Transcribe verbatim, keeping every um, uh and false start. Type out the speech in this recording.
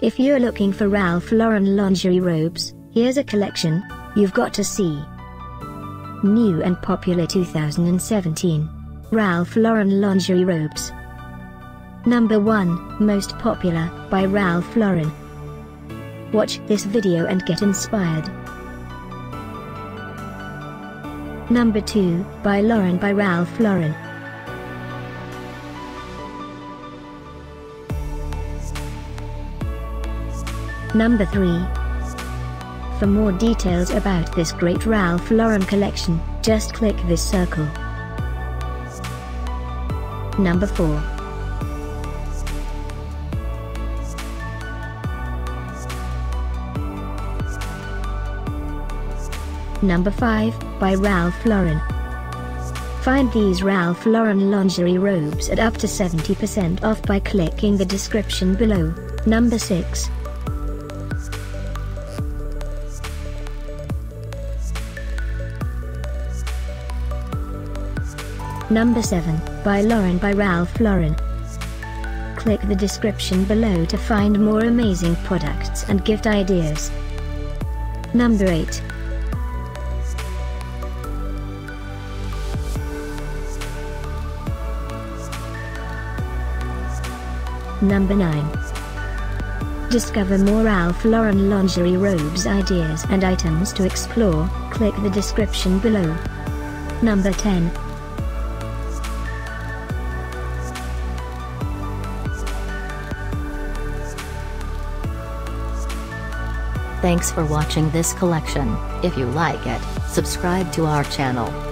If you're looking for Ralph Lauren lingerie robes, here's a collection you've got to see. New and popular two thousand seventeen Ralph Lauren lingerie robes. Number one, Most Popular, by Ralph Lauren. Watch this video and get inspired. Number two, By Lauren by Ralph Lauren. Number three. For more details about this great Ralph Lauren collection, just click this circle. Number four. Number five, by Ralph Lauren. Find these Ralph Lauren lingerie robes at up to seventy percent off by clicking the description below. Number six. Number seven, By Lauren by Ralph Lauren. Click the description below to find more amazing products and gift ideas. Number eight. Number nine. Discover more Ralph Lauren lingerie robes ideas and items to explore, click the description below. Number ten. Thanks for watching this collection. If you like it, subscribe to our channel.